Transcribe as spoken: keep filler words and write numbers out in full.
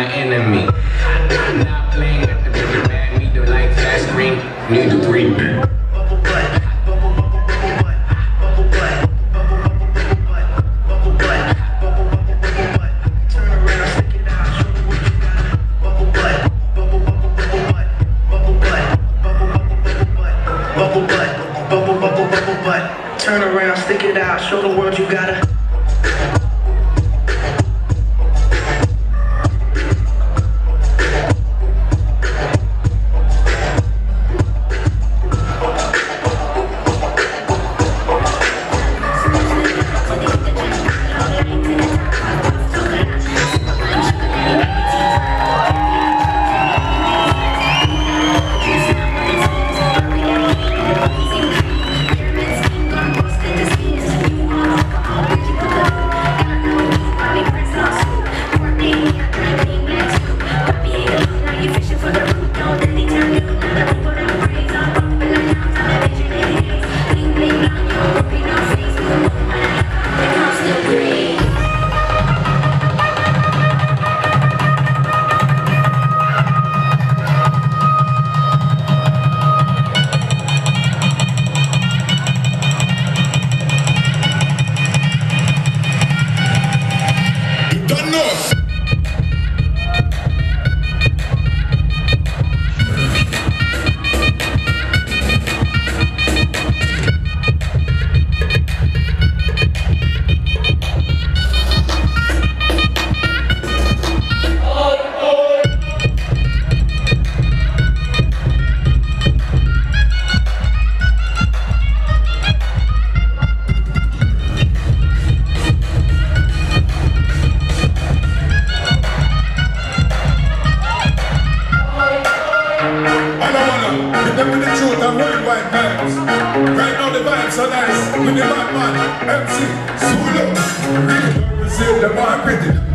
my enemy. Not playing at the very bad, me the light flash screen, need to breathe. Bubble butt, bubble bubble bubble butt, bubble butt, bubble bubble bubble butt, bubble butt, bubble bubble bubble butt. Turn around, stick it out, show me what you got. Bubble butt, bubble bubble bubble butt, bubble butt, bubble bubble bubble butt, bubble butt, bubble bubble bubble butt. Turn around, stick it out, show the world you got it. Right now the vibes so nice with the bad man, M C, Zulu, receive the bar pretty.